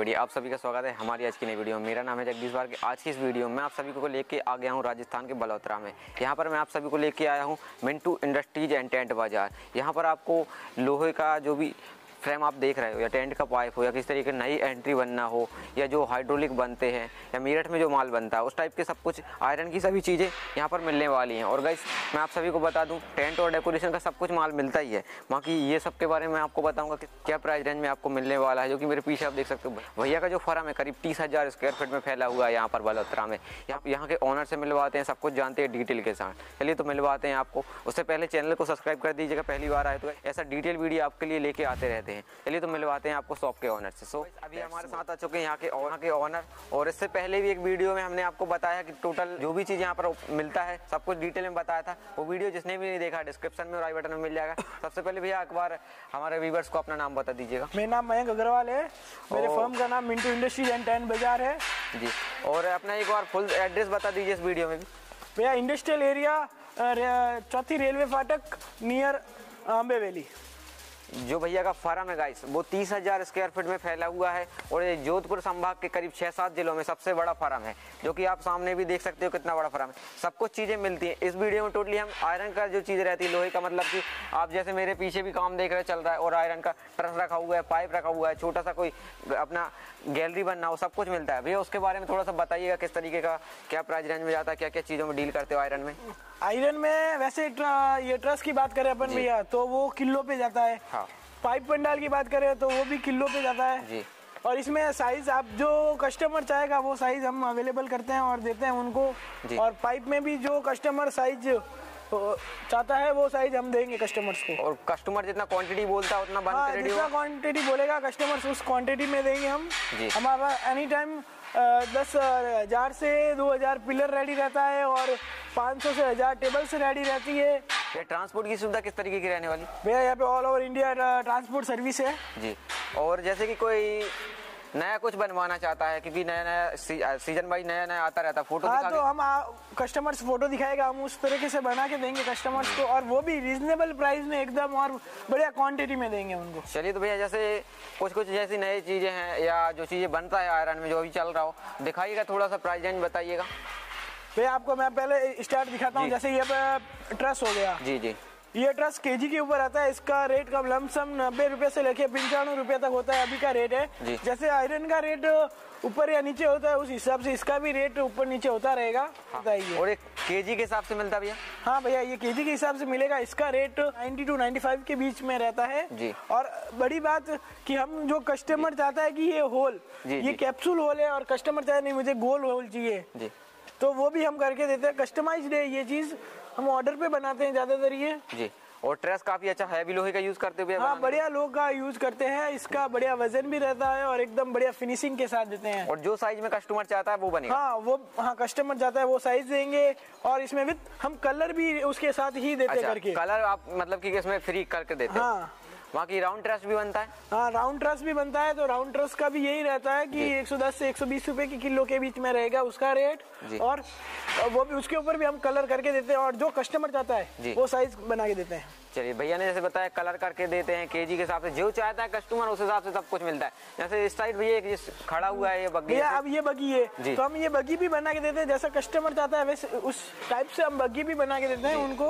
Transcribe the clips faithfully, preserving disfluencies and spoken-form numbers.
बढ़िया, आप सभी का स्वागत है हमारी आज की नई वीडियो में। मेरा नाम है जगदीश बार। आज की इस वीडियो में आप सभी को लेके आ गया हूँ राजस्थान के बलोत्रा में। यहाँ पर मैं आप सभी को लेके आया हूँ मिंटू इंडस्ट्रीज एंड टेंट बाजार। यहाँ पर आपको लोहे का जो भी फ्रेम आप देख रहे हो या टेंट का पाइप हो या किस तरीके नई एंट्री बनना हो या जो हाइड्रोलिक बनते हैं या मेरठ में जो माल बनता है उस टाइप के सब कुछ आयरन की सभी चीज़ें यहाँ पर मिलने वाली हैं। और गाइस मैं आप सभी को बता दूं टेंट और डेकोरेशन का सब कुछ माल मिलता ही है। बाकी ये सब के बारे में आपको बताऊंगा कि क्या प्राइस रेंज में आपको मिलने वाला है। जो कि मेरे पीछे आप देख सकते हो भैया का जो फर्म है करीब तीस हज़ार स्क्वायर फीट में फैला हुआ है यहाँ पर बलोत्रा में। यहाँ यहाँ के ऑनर से मिलवाते हैं, सब कुछ जानते हैं डिटेल के साथ। चलिए तो मिलवाते हैं आपको। उससे पहले चैनल को सब्सक्राइब कर दीजिएगा, पहली बार आए तो ऐसा डिटेल वीडियो आपके लिए लेके आते रहते हैं। चलिए तो मिलवाते हैं आपको शॉप के ऑनर से। सो अभी हमारे साथ आ चुके हैं यहाँ के यहाँ के ऑनर। और इससे पहले भी एक वीडियो में हमने आपको बताया कि टोटल जो भी चीज़ यहाँ पर मिलता है सब कुछ डिटेल में बताया था। वो वीडियो जिसने भी नहीं देखा डिस्क्रिप्शन में और आई बटन में मिल जाएगा। सबसे पहले भैया एक बार हमारे व्यूअर्स को अपना नाम बता दीजिएगा। मेरा नाम मयंक अग्रवाल है, मेरे फर्म का नाम मिंटू इंडस्ट्रीज एंड टेंट बाजार है जी। और अपना एक बार फुल एड्रेस बता दीजिए इस वीडियो में भी। भैया इंडस्ट्रियल एरिया चौथी रेलवे फाटक नियर अम्बे वैली। जो भैया का फार्म है गाइस वो तीस हजार स्क्वायर फीट में फैला हुआ है और ये जोधपुर संभाग के करीब छह सात जिलों में सबसे बड़ा फार्म है। जो कि आप सामने भी देख सकते हो कितना बड़ा फार्म है। सब कुछ चीजें मिलती हैं इस वीडियो में। टोटली हम आयरन का जो चीज रहती है लोहे का, मतलब कि आप जैसे मेरे पीछे भी काम देख रहे चल रहा है और आयरन का ट्रस रखा हुआ है, पाइप रखा हुआ है, छोटा सा कोई अपना गैलरी बनना हो, सब कुछ मिलता है। भैया उसके बारे में थोड़ा सा बताइएगा किस तरीके का क्या प्राइस रेंज में जाता है, क्या क्या चीजों में डील करते हो आयरन में। आयरन में वैसे ट्र, ये ट्रस की बात करें अपन भैया तो वो किलो पे जाता है। हाँ। पाइप पंडाल की बात करें तो वो भी किलो पे जाता है जी। और इसमें साइज आप जो कस्टमर चाहेगा वो साइज हम अवेलेबल करते हैं और देते हैं उनको। और पाइप में भी जो कस्टमर साइज चाहता है वो साइज हम देंगे कस्टमर्स को। और कस्टमर जितना क्वांटिटी बोलता है उतना बन हाँ, के रेडी जितना क्वांटिटी बोलेगा कस्टमर्स उस क्वांटिटी में देंगे हम। हमारा एनी टाइम दस हजार से दो हजार पिलर रेडी रहता है और पाँच सौ से हजार टेबल्स रेडी रहती है। ये ट्रांसपोर्ट की सुविधा किस तरीके की रहने वाली? भैया यहाँ पे all over India transport service है जी। और जैसे कि कोई नया कुछ बनवाना चाहता है क्योंकि नया नया सी, सीजन वाइज नया नया आता रहता है, फोटो हाँ तो हम कस्टमर्स फोटो दिखाएगा, हम उस तरीके से बना के देंगे कस्टमर्स को और वो भी रीजनेबल प्राइस में एकदम और बढ़िया क्वांटिटी में देंगे उनको। चलिए तो भैया जैसे कुछ कुछ जैसी नई चीजें हैं या जो चीजें बनता है आयरन में जो अभी चल रहा हो दिखाइएगा, थोड़ा सा प्राइस रेंज बताइएगा। भैया आपको मैं पहले स्टार्ट दिखाता हूँ। जैसे ये ट्रस हो गया जी जी ये ट्रस केजी के ऊपर आता है। इसका रेट कम लमसम नब्बे रुपए से लेके पंचानवे रुपए तक होता है, अभी का रेट है। जैसे आयरन का रेट ऊपर या नीचे होता है उस हिसाब से इसका भी रेट ऊपर नीचे होता रहेगा। हाँ। और एक केजी के हिसाब से मिलता है भैया? हाँ भैया ये केजी के हिसाब से मिलेगा। इसका रेट नब्बे टू पचानवे के बीच में रहता है जी। और बड़ी बात कि हम जो कस्टमर चाहता है कि ये होल ये कैप्सूल होल है और कस्टमर चाहे नहीं मुझे गोल होल चाहिए जी, तो वो भी हम करके देते हैं। कस्टमाइज्ड है ये चीज, हम ऑर्डर पे बनाते हैं ज्यादातर ये जी। और ट्रेस काफी अच्छा हैवी लोहे का यूज करते हुए? हाँ बढ़िया लोहे का यूज करते हैं। इसका बढ़िया वजन भी रहता है और एकदम बढ़िया फिनिशिंग के साथ देते हैं। और जो साइज में कस्टमर चाहता है वो बनेगा? हाँ वो हाँ कस्टमर चाहता है वो साइज देंगे और इसमें विद हम कलर भी उसके साथ ही देते अच्छा, करके। कलर आप मतलब कि इसमें फ्री करके देते हैं? हाँ। वहाँ की राउंड ट्रस भी बनता है? हाँ राउंड ट्रस भी बनता है। तो राउंड ट्रस का भी यही रहता है कि एक सौ दस से एक सौ बीस रुपए की किलो के बीच में रहेगा उसका रेट। और वो भी उसके ऊपर भी हम कलर करके देते हैं और जो कस्टमर चाहता है वो साइज बना के देते हैं। चलिए भैया ने जैसे बताया कलर करके देते हैं केजी के हिसाब से, जो चाहता है कस्टमर उस हिसाब से सब कुछ मिलता है। जैसे इस साइड भैया एक खड़ा हुआ है ये बग्गी भैया, अब ये बग्गी है तो हम ये बग्गी भी बना के देते हैं। जैसा कस्टमर चाहता है वैसे उस टाइप से हम बग्गी भी बना के देते हैं उनको।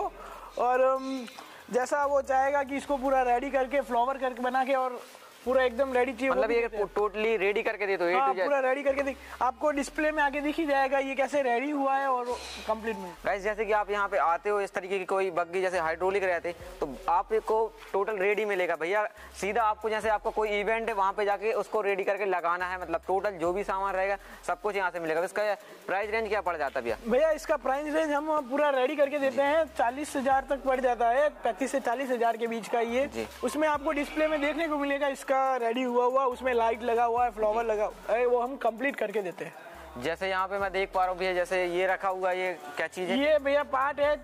और जैसा वो चाहेगा कि इसको पूरा रेडी करके फ्लावर करके बना के और पूरा एकदम रेडी चाहिए, मतलब ये टोटली रेडी करके दे दो? हाँ, पूरा रेडी करके दे। आपको डिस्प्ले में आके दिख ही जाएगा ये कैसे रेडी हुआ है और कंप्लीट में। गाइस जैसे कि आप यहाँ पे आते हो इस तरीके की कोई बग्गी जैसे हाइड्रोलिक रहते तो आपको टोटल रेडी मिलेगा भैया। सीधा आपको जैसे आपको कोई इवेंट है वहाँ पे जाके उसको रेडी करके लगाना है, मतलब टोटल जो भी सामान रहेगा सब कुछ यहाँ से मिलेगा। इसका प्राइस रेंज क्या पड़ जाता है भैया? भैया इसका प्राइस रेंज हम पूरा रेडी करके देते हैं चालीस हजार तक पड़ जाता है, पैंतीस से चालीस हजार के बीच का ये। उसमें आपको डिस्प्ले में देखने को मिलेगा इसका रेडी हुआ हुआ, उसमें लाइट लगा हुआ है, फ्लावर लगा है, वो हम कंप्लीट करके देते हैं। जैसे यहाँ पे मैं देख पा रहा हूँ भैया जैसे ये रखा हुआ है, ये क्या चीज है? ये भैया पार्ट है,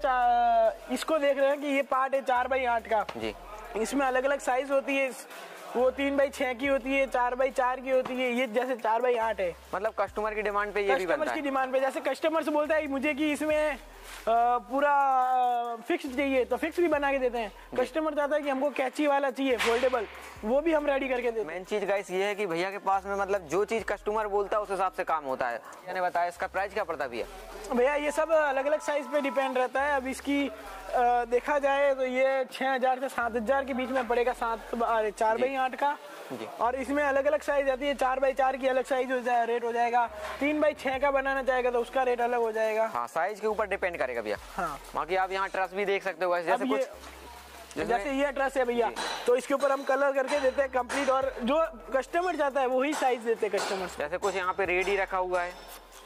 इसको देख रहे हैं कि ये पार्ट है चार बाई आठ का जी। इसमें अलग अलग साइज होती है, वो तीन बाई छह की होती है, चार बाई चार की होती है, ये जैसे चार बाई आठ है। मतलब कस्टमर की डिमांड पे ये भी बनता है? कस्टमर की डिमांड पे, जैसे कस्टमर से बोलता है मुझे कि इसमें पूरा फिक्स चाहिए तो फिक्स भी बना के देते हैं। कस्टमर चाहता है कि हमको कैची वाला चाहिए फोल्डेबल, वो भी हम रेडी करके देते हैं। मेन चीज गाइस ये है कि भैया के पास में मतलब जो चीज कस्टमर बोलता है उस हिसाब से काम होता है। मैंने बताया इसका प्राइस क्या पड़ता भैया? भैया ये सब अलग अलग साइज पे डिपेंड रहता है। अब इसकी आ, देखा जाए तो ये छह हजार से सात हजार के बीच में पड़ेगा, सात चार बाई आठ का जी। और इसमें अलग अलग साइज आती है, चार बाई चार की अलग साइज हो जाए रेट हो जाएगा, तीन बाई छह का बनाना चाहेगा तो उसका रेट अलग हो जाएगा। हाँ, साइज के ऊपर डिपेंड करेगा भैया। हाँ, बाकी आप यहाँ ट्रस भी देख सकते हो जैसे कुछ जैसे, जैसे ये ट्रस है भैया, तो इसके ऊपर हम कलर करके देते हैं कंप्लीट, और जो कस्टमर चाहता है वही साइज देते हैं कस्टमर। जैसे कुछ यहाँ पे रेडी रखा हुआ है,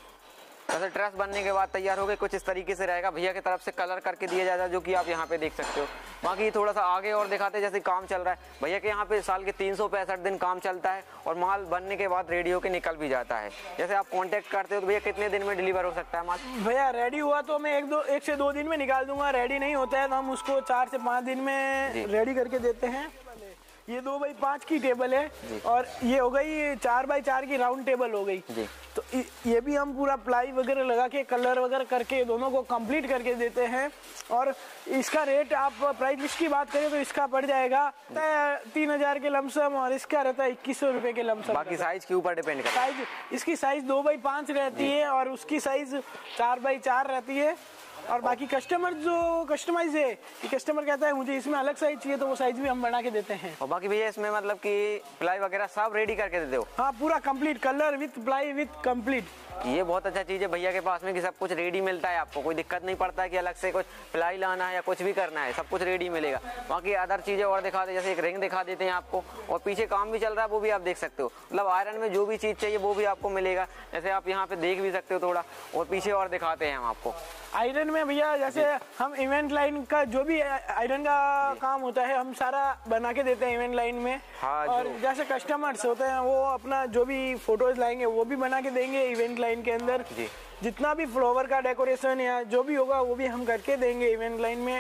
जैसे ट्रस बनने के बाद तैयार हो गए कुछ इस तरीके से रहेगा, भैया की तरफ से कलर करके दिया जाता है जो कि आप यहाँ पे देख सकते हो। बाकी थोड़ा सा आगे और दिखाते हैं जैसे काम चल रहा है। भैया के यहाँ पे साल के तीन सौ पैंसठ दिन काम चलता है और माल बनने के बाद रेडी होके निकल भी जाता है। जैसे आप कांटेक्ट करते हो तो भैया कितने दिन में डिलीवर हो सकता है माल? भैया रेडी हुआ तो मैं एक दो एक से दो दिन में निकाल दूंगा, रेडी नहीं होता है तो हम उसको चार से पाँच दिन में रेडी करके देते हैं। ये दो बाई पाँच की टेबल है और ये हो गई चार बाई चार की राउंड टेबल हो गई, तो ये भी हम पूरा प्लाई वगैरह लगा के कलर वगैरह करके दोनों को कंप्लीट करके देते हैं। और इसका रेट आप प्राइस लिस्ट की बात करें तो इसका पड़ जाएगा तीन हजार के लमसम और इसका रहता है इक्कीस सौ रुपए के लमसम। बाकी साइज के ऊपर डिपेंड करता है। साइज इसकी साइज दो बाई पाँच रहती है और उसकी साइज चार बाई चार रहती है। और बाकी कस्टमर जो कस्टमाइज है कि कस्टमर कहता है मुझे इसमें अलग साइज चाहिए तो वो साइज भी हम बना के देते हैं। और बाकी भैया इसमें मतलब कि प्लाई वगैरह सब रेडी करके देते हो? हाँ, पूरा complete colour with ply with complete. ये बहुत अच्छा चीज है भैया के पास में कि सब कुछ रेडी मिलता है, आपको कोई दिक्कत नहीं पड़ता है कि अलग से कुछ प्लाई लाना है या कुछ भी करना है, सब कुछ रेडी मिलेगा। बाकी अदर चीजें और दिखा दे, जैसे एक रिंग दिखा देते हैं आपको और पीछे काम भी चल रहा है वो भी आप देख सकते हो। मतलब आयरन में जो भी चीज चाहिए वो भी आपको मिलेगा, जैसे आप यहाँ पे देख भी सकते हो थोड़ा। और पीछे और दिखाते हैं हम आपको आयरन में भैया, जैसे हम इवेंट लाइन का जो भी आयरन का काम होता है हम सारा बना के देते हैं इवेंट लाइन में। हाँ, और जैसे कस्टमर्स होते हैं वो अपना जो भी फोटोज लाएंगे वो भी बना के देंगे इवेंट लाइन के अंदर। जितना भी फ्लावर का डेकोरेशन या जो भी होगा वो भी हम करके देंगे इवेंट लाइन में।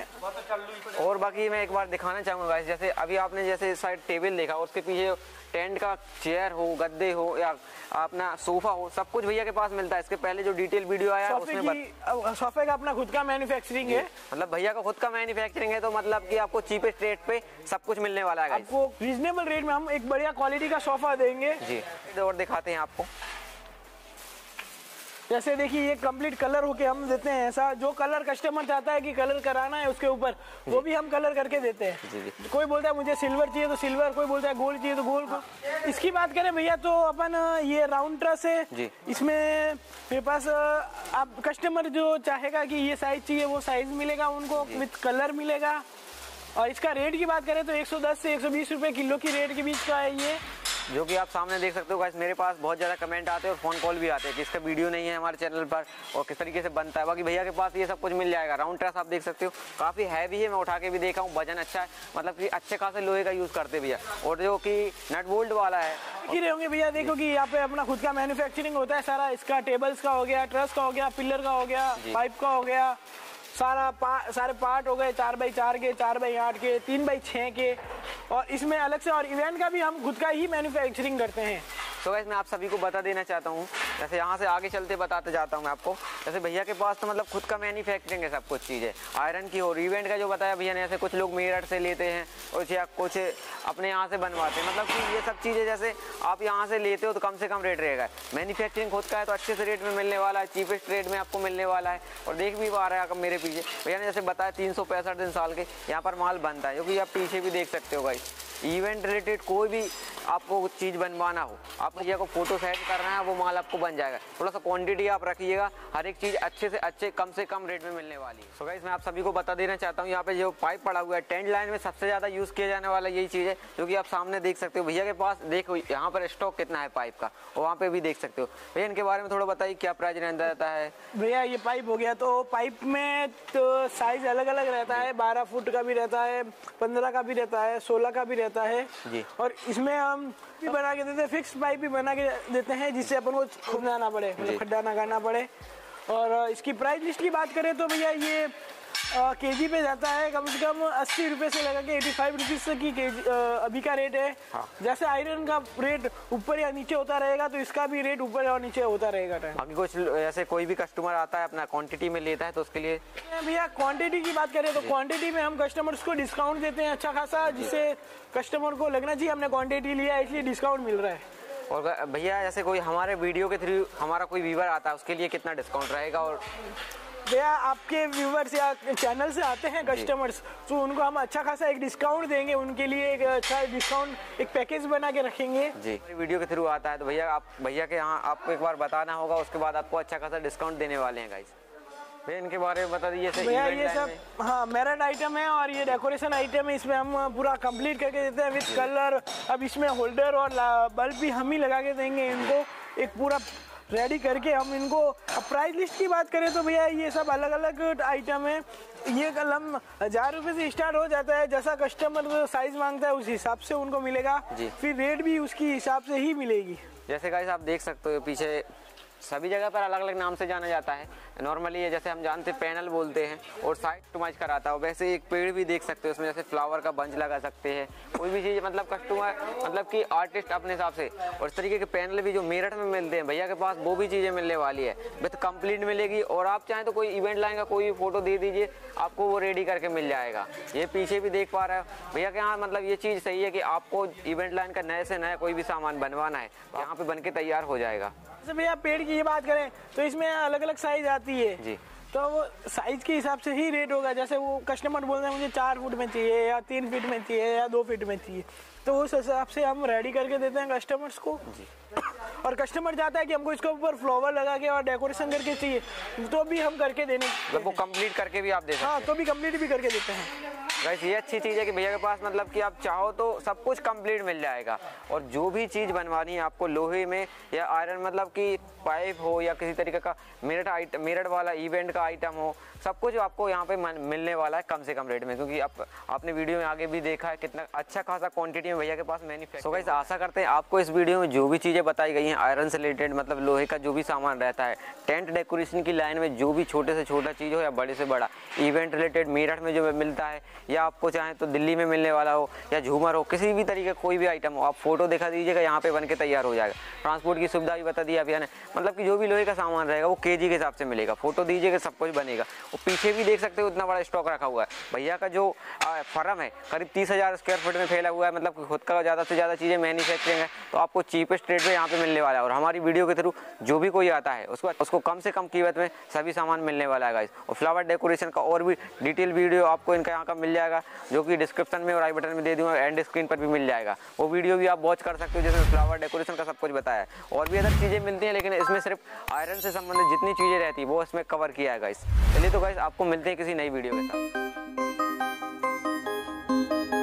और बाकी मैं एक बार दिखाना चाहूंगा, जैसे अभी आपने जैसे साइड टेबल देखा, उसके पीछे टेंट का चेयर हो, गद्दे हो या अपना सोफा हो, सब कुछ भैया के पास मिलता है। इसके पहले जो डिटेल वीडियो आया उसमें बत... सोफे का अपना खुद का मैन्युफैक्चरिंग है। मतलब भैया का खुद का मैन्युफैक्चरिंग है, तो मतलब कि आपको चीपेस्ट रेट पे सब कुछ मिलने वाला है। आपको रीजनेबल रेट में हम एक बढ़िया क्वालिटी का सोफा देंगे जी। और दिखाते हैं आपको, जैसे देखिए ये कंप्लीट कलर होके हम देते हैं। ऐसा जो कलर कस्टमर चाहता है कि कलर कराना है उसके ऊपर वो भी हम कलर करके देते हैं। जी जी। कोई बोलता है मुझे सिल्वर चाहिए तो सिल्वर, कोई बोलता है गोल्ड चाहिए तो गोल्ड को। इसकी बात करें भैया तो अपन ये राउंड ट्रस है जी। इसमें मेरे पास आप कस्टमर जो चाहेगा कि ये साइज चाहिए वो साइज मिलेगा उनको, विथ कलर मिलेगा। और इसका रेट की बात करें तो एक सौ दस से एक सौ बीस रुपए किलो की रेट के बीच का है ये, जो कि आप सामने देख सकते हो गाइस। मेरे पास बहुत ज़्यादा कमेंट आते हैं और फ़ोन कॉल भी आते हैं कि इसका वीडियो नहीं है हमारे चैनल पर और किस तरीके से बनता है। बाकी भैया के पास ये सब कुछ मिल जाएगा। राउंड ट्रस आप देख सकते हो, काफ़ी हैवी है, मैं उठा के भी देखा हूँ, वजन अच्छा है, मतलब कि अच्छे खासे लोहे का यूज़ करते भैया। और जो कि नट बोल्ट वाला है रहे होंगे भैया, देखो कि यहाँ पे अपना खुद का मैन्युफैक्चरिंग होता है सारा। इसका टेबल्स का हो गया, ट्रस का हो गया, पिलर का हो गया, पाइप का हो गया, सारा पा, सारे पार्ट हो गए चार बाई चार के, चार बाई आठ के, तीन बाई छः के। और इसमें अलग से और इवेंट का भी हम खुद का ही मैन्युफैक्चरिंग करते हैं। तो गाइस मैं आप सभी को बता देना चाहता हूँ, जैसे यहाँ से आगे चलते बताते जाता हूँ मैं आपको। जैसे भैया के पास तो मतलब खुद का मैन्युफैक्चरिंग है, सब कुछ चीज़ें आयरन की और इवेंट का जो बताया भैया ने, जैसे कुछ लोग मेरठ से लेते हैं और या कुछ अपने यहाँ से बनवाते हैं। मतलब कि ये सब चीज़ें जैसे आप यहाँ से लेते हो तो कम से कम रेट रहेगा। मैन्युफैक्चरिंग खुद का है तो अच्छे से रेट में मिलने वाला है, चीपेस्ट रेट में आपको मिलने वाला है। और देख भी पा रहे हैं मेरे पीछे भैया ने जैसे बताया तीन सौ पैंसठ दिन साल के यहाँ पर माल बनता है, क्योंकि आप पीछे भी देख सकते हो गाइस। इवेंट रिलेटेड कोई भी आपको चीज़ बनवाना हो, आप भैया को फोटो सेट करना है, वो माल आपको बन जाएगा। थोड़ा सा क्वांटिटी आप रखिएगा, हर एक चीज़ अच्छे से अच्छे कम से कम रेट में मिलने वाली है। सो गाइस मैं आप सभी को बता देना चाहता हूँ, यहाँ पे जो पाइप पड़ा हुआ है टेंट लाइन में सबसे ज़्यादा यूज़ किया जाने वाला यही चीज़ है, जो कि आप सामने देख सकते हो। भैया के पास देखो यहाँ पर स्टॉक कितना है पाइप का, और वहाँ पे भी देख सकते हो। भैया इनके बारे में थोड़ा बताइए क्या प्राइस रहता है? भैया ये पाइप हो गया, तो पाइप में तो साइज अलग अलग रहता है, बारह फुट का भी रहता है, पंद्रह का भी रहता है, सोलह का भी रहता है जी। और इसमें हम भी बना के देते हैं, फिक्स पाइप भी बना के देते हैं, जिससे अपन को खुदना ना पड़े, मतलब खड्डा ना करना पड़े। और इसकी प्राइस लिस्ट की बात करें तो भैया ये केजी पे जाता है कम से कम अस्सी रुपए से लगा के पचासी रुपीस की केजी अभी का रेट है। हाँ। जैसे आयरन का रेट ऊपर या नीचे होता रहेगा तो इसका भी रेट ऊपर और नीचे होता रहेगा। बाकी कुछ ऐसे कोई भी कस्टमर आता है अपना क्वांटिटी में लेता है तो उसके लिए भैया क्वांटिटी की बात करें तो क्वांटिटी में हम कस्टमर्स को डिस्काउंट देते हैं अच्छा खासा, जिससे कस्टमर को लगना चाहिए हमने क्वांटिटी लिया इसलिए डिस्काउंट मिल रहा है। और भैया जैसे कोई हमारे वीडियो के थ्रू हमारा कोई व्यूवर आता है उसके लिए कितना डिस्काउंट रहेगा? और भैया आपके व्यूवर्स या चैनल से आते हैं कस्टमर्स तो उनको हम अच्छा खासा एक डिस्काउंट देंगे, उनके लिए एक अच्छा डिस्काउंट एक पैकेज बना के रखेंगे। जी वीडियो के थ्रू आता है तो भैया आप भैया के यहाँ आपको एक बार बताना होगा, उसके बाद आपको अच्छा खासा डिस्काउंट देने वाले हैं गाइस। भैया इनके बारे में बता दीजिए। भैया ये सब हाँ मैरिड आइटम है और ये डेकोरेशन आइटम है, इसमें हम पूरा कंप्लीट करके देते हैं विद कलर। अब इसमें होल्डर और बल्ब भी हम ही लगा के देंगे इनको, एक पूरा रेडी करके हम इनको। अब प्राइस लिस्ट की बात करें तो भैया ये सब अलग अलग आइटम है। ये कलम हजार रुपए से स्टार्ट हो जाता है, जैसा कस्टमर साइज मांगता है उस हिसाब से उनको मिलेगा, फिर रेट भी उसकी हिसाब से ही मिलेगी। जैसे गाइस आप देख सकते हो पीछे सभी जगह पर अलग अलग नाम से जाना जाता है। नॉर्मली ये जैसे हम जानते हैं पैनल बोलते हैं और साइड कस्टमाइज कराता है, वैसे एक पेड़ भी देख सकते हो उसमें, जैसे फ्लावर का बंच लगा सकते हैं, कोई भी चीज़ मतलब कस्टमर मतलब कि आर्टिस्ट अपने हिसाब से। और इस तरीके के पैनल भी जो मेरठ में मिलते हैं भैया के पास वो भी चीज़ें मिलने वाली है, विथ कंप्लीट मिलेगी। और आप चाहें तो कोई इवेंट लाइन का कोई फोटो दे दीजिए, आपको वो रेडी करके मिल जाएगा। ये पीछे भी देख पा रहे हो भैया के यहाँ, मतलब ये चीज़ सही है कि आपको इवेंट लाइन का नए से नया कोई भी सामान बनवाना है यहाँ पे बन के तैयार हो जाएगा। भैया पेड़ की ये बात करें तो इसमें अलग अलग साइज आती है जी, तो वो साइज के हिसाब से ही रेट होगा। जैसे वो कस्टमर बोल रहे हैं मुझे चार फुट में चाहिए या तीन फीट में चाहिए या दो फीट में चाहिए, तो उस हिसाब से हम रेडी करके देते हैं कस्टमर्स को जी। और कस्टमर चाहता है कि हमको इसके ऊपर फ्लावर लगा के और डेकोरेशन करके चाहिए तो भी हम करके देने, वो कंप्लीट करके भी आप दे सकते हैं। हाँ तो भी कंप्लीट भी करके देते हैं। गाइस ये अच्छी चीज़ है कि भैया के पास मतलब कि आप चाहो तो सब कुछ कंप्लीट मिल जाएगा। और जो भी चीज़ बनवानी है आपको लोहे में या आयरन, मतलब कि पाइप हो या किसी तरीके का मेरठ आइटम मेरठ वाला इवेंट का आइटम हो, सब कुछ आपको यहाँ पे मिलने वाला है कम से कम रेट में। क्योंकि आप आपने वीडियो में आगे भी देखा है कितना अच्छा खासा क्वांटिटी में भैया के पास मैन्युफैक्चर। सो गाइस आशा करते हैं आपको इस वीडियो में जो भी चीज़ें बताई गई हैं आयरन से रिलेटेड, मतलब लोहे का जो भी सामान रहता है टेंट डेकोरेशन की लाइन में, जो भी छोटे से छोटा चीज़ हो या बड़े से बड़ा इवेंट रिलेटेड मेरठ में जो मिलता है या आपको चाहें तो दिल्ली में मिलने वाला हो या झूमर हो, किसी भी तरीके कोई भी आइटम हो, आप फोटो दिखा दीजिएगा यहाँ पे बन के तैयार हो जाएगा। ट्रांसपोर्ट की सुविधा भी बता दी भैया ने, मतलब कि जो भी लोहे का सामान रहेगा वो केजी के हिसाब से मिलेगा, फोटो दीजिएगा सब कुछ बनेगा। और पीछे भी देख सकते हो इतना बड़ा स्टॉक रखा हुआ है भैया का। जो फर्म है करीब तीस हज़ार स्क्वायर फीट में फैला हुआ है, मतलब खुद का ज़्यादा से ज़्यादा चीज़ें मैन्युफैक्चरिंग है, तो आपको चीपेस्ट रेट में यहाँ पे मिलने वाला है। और हमारी वीडियो के थ्रू जो भी कोई आता है उसको उसको कम से कम कीमत में सभी सामान मिलने वाला है गाइस। और फ्लावर डेकोरेशन का और भी डिटेल वीडियो आपको इनका यहाँ का मिल जाएगा, जो कि डिस्क्रिप्शन में और आई बटन में दे दूँगा, एंड स्क्रीन पर भी मिल जाएगा। वो वीडियो भी आप वॉच कर सकते हो जिसमें फ्लावर डेकोरेशन का सब कुछ बताया है। और भी अदर चीज़ें मिलती हैं लेकिन इसमें सिर्फ आयरन से संबंधित जितनी चीज़ें रहती है वो इसमें कवर किया है गाइस। चलिए तो गाइस आपको मिलते हैं किसी नई वीडियो के साथ।